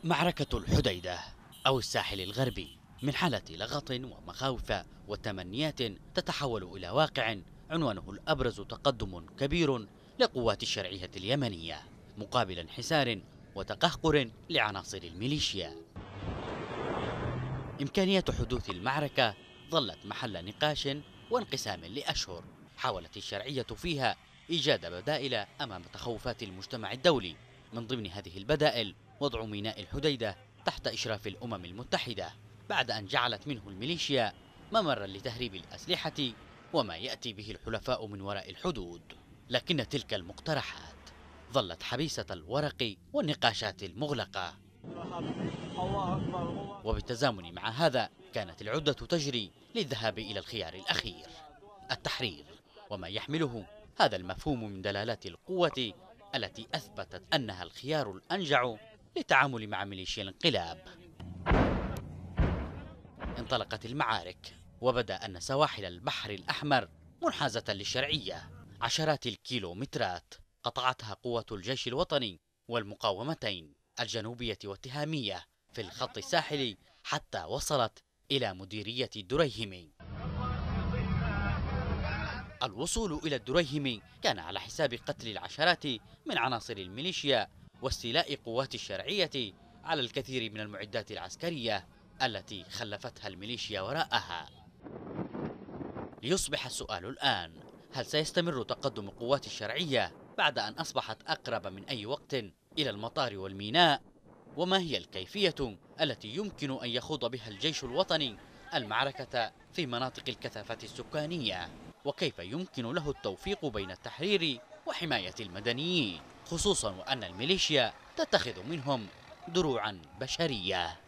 معركة الحديدة أو الساحل الغربي من حالة لغط ومخاوف وتمنيات تتحول إلى واقع عنوانه الأبرز تقدم كبير لقوات الشرعية اليمنية مقابل انحسار وتقهقر لعناصر الميليشيا. إمكانية حدوث المعركة ظلت محل نقاش وانقسام لأشهر. حاولت الشرعية فيها إيجاد بدائل أمام تخوفات المجتمع الدولي، من ضمن هذه البدائل وضع ميناء الحديدة تحت إشراف الأمم المتحدة، بعد أن جعلت منه الميليشيا ممرا لتهريب الأسلحة وما يأتي به الحلفاء من وراء الحدود. لكن تلك المقترحات ظلت حبيسة الورق والنقاشات المغلقة، وبالتزامن مع هذا كانت العدة تجري للذهاب إلى الخيار الأخير، التحرير، وما يحمله هذا المفهوم من دلالات القوة التي أثبتت أنها الخيار الأنجع للتعامل مع ميليشيا الانقلاب. انطلقت المعارك، وبدا أن سواحل البحر الأحمر منحازة للشرعية. عشرات الكيلومترات قطعتها قوة الجيش الوطني والمقاومتين الجنوبية والتهامية في الخط الساحلي حتى وصلت إلى مديرية الدريهم. الوصول إلى الدريهم كان على حساب قتل العشرات من عناصر الميليشيا واستيلاء قوات الشرعية على الكثير من المعدات العسكرية التي خلفتها الميليشيا وراءها. ليصبح السؤال الآن: هل سيستمر تقدم قوات الشرعية بعد أن أصبحت أقرب من أي وقت إلى المطار والميناء؟ وما هي الكيفية التي يمكن أن يخوض بها الجيش الوطني المعركة في مناطق الكثافة السكانية؟ وكيف يمكن له التوفيق بين التحرير وحماية المدنيين، خصوصا وأن الميليشيا تتخذ منهم دروعا بشرية؟